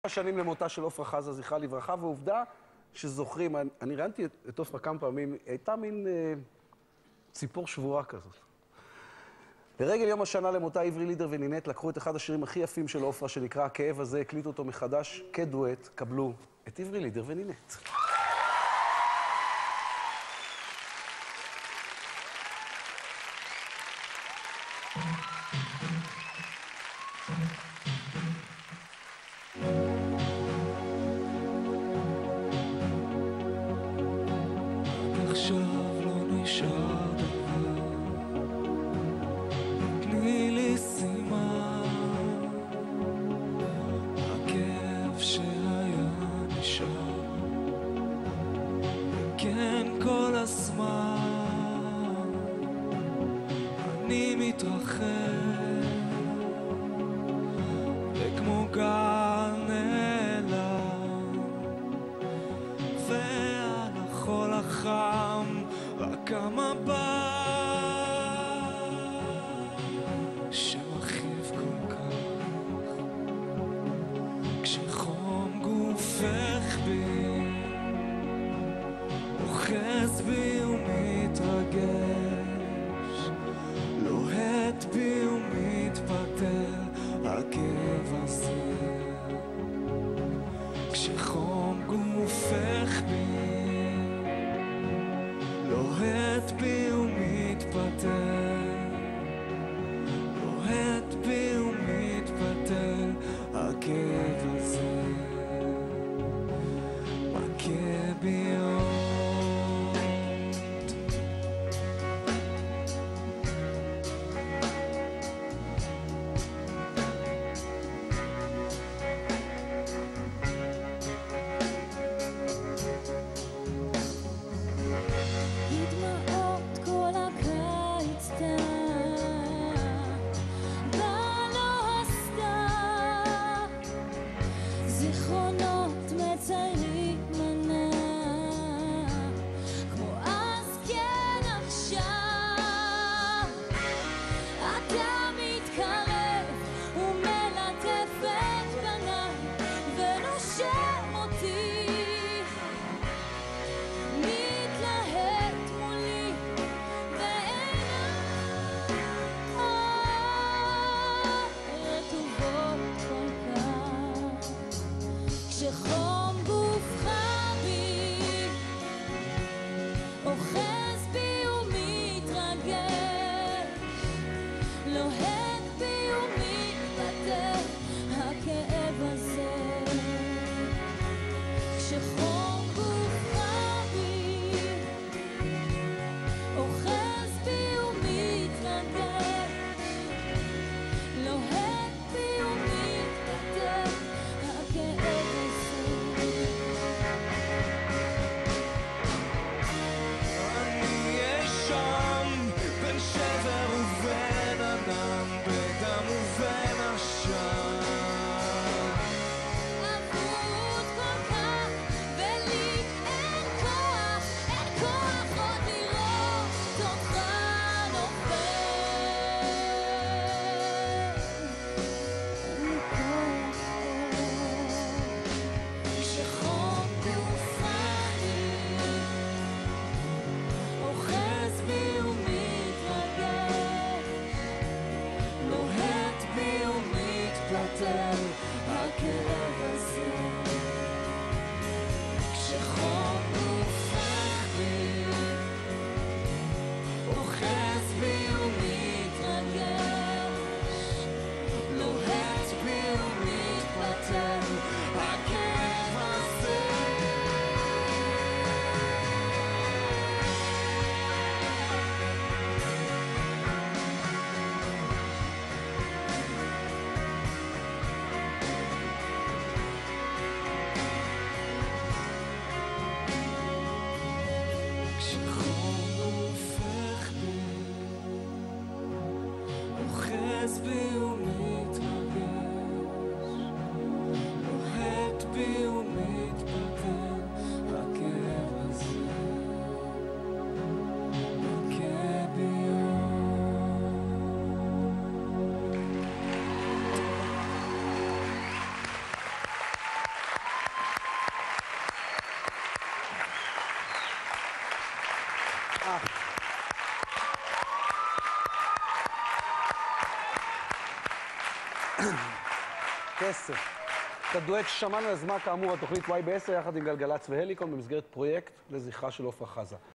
שנים למותה של עופרה חזה, זכרה לברכה, ועובדה שזוכרים, אני ראיינתי את עופרה כמה פעמים, הייתה מין ציפור שבורה כזאת. לרגל יום השנה למותה, עברי לידר ונינט לקחו את אחד השירים הכי יפים של עופרה, שנקרא הכאב הזה, הקליטו אותו מחדש כדואט, קבלו את עברי לידר ונינט. עכשיו לא נשאר דבר, תני לי סימן, הכאב שהיה נשאר, כן כל הזמן אני מתרחב, וכמו גל נעלם, ועל החול החם רק המבט שמרחיב כל כך, כשחום גופך בי אוחז בי ומתרגש, לוהט בי ומתפתל הכאב הזה, כשחום גופך בי לוהט בי ומתפתל, לוהט בי ומתפתל הכאב הזה, מכה בי עוד. זיכרונות מציירים מנה, כמו אז כן עכשיו. אתה מתקרב ומלטף את פניי ונושם אותי, מתלהט מולי ועיניי רטובות כל כך, כשחום גופך בי אוחז בי ומתרגש, לוהט בי ומתפתל הכאב הזה, כשחום גופך בי אוחז בי ומתרגש, לוהט בי ומתפתל הכאב הזה. כסף. את הדואט ששמענו יזמה כאמור התוכנית Y ב-10 יחד עם גלגלצ והליקון במסגרת פרויקט לזכרה של עפרה חזה.